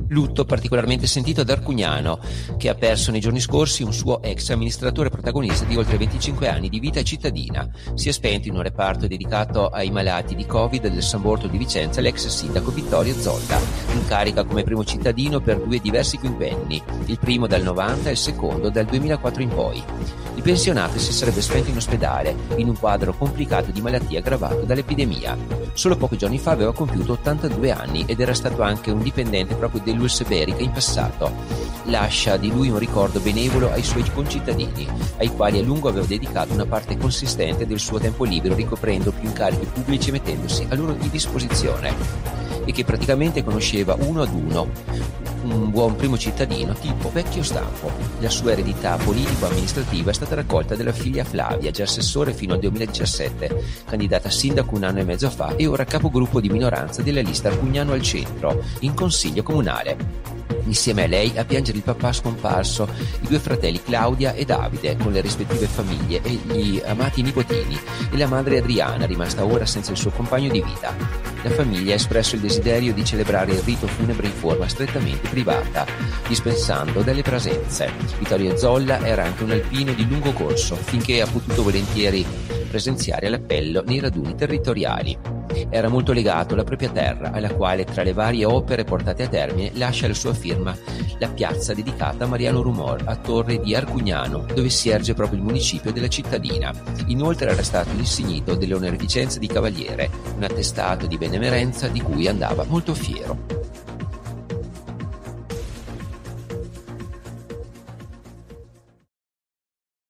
Lutto particolarmente sentito ad Arcugnano, che ha perso nei giorni scorsi un suo ex amministratore protagonista di oltre 25 anni di vita cittadina. Si è spento in un reparto dedicato ai malati di Covid del San Bortolo di Vicenza l'ex sindaco Vittorio Zolla, in carica come primo cittadino per 2 diversi quinquenni, il primo dal 90 e il secondo dal 2004 in poi. Il pensionato si sarebbe spento in ospedale, in un quadro complicato di malattia aggravato dall'epidemia. Solo pochi giorni fa aveva compiuto 82 anni ed era stato anche un dipendente proprio dell'US Berica in passato. Lascia di lui un ricordo benevolo ai suoi concittadini, ai quali a lungo aveva dedicato una parte consistente del suo tempo libero, ricoprendo più incarichi pubblici e mettendosi a loro di disposizione, e che praticamente conosceva uno ad uno, un buon primo cittadino tipo vecchio stampo. La sua eredità politico-amministrativa è stata raccolta dalla figlia Flavia, già assessore fino al 2017, candidata a sindaco un anno e mezzo fa e ora capogruppo di minoranza della lista Arcugnano al Centro, in consiglio comunale. Insieme a lei a piangere il papà scomparso, i 2 fratelli Claudia e Davide con le rispettive famiglie e gli amati nipotini, e la madre Adriana, rimasta ora senza il suo compagno di vita. La famiglia ha espresso il desiderio di celebrare il rito funebre in forma strettamente privata, dispensando delle presenze. Vittorio Zolla era anche un alpino di lungo corso, finché ha potuto volentieri presenziare all'appello nei raduni territoriali. Era molto legato alla propria terra, alla quale, tra le varie opere portate a termine, lascia la sua firma la piazza dedicata a Mariano Rumor, a Torre di Arcugnano, dove si erge proprio il municipio della cittadina. Inoltre era stato insignito delle onorificenze di cavaliere, un attestato di benemerenza di cui andava molto fiero.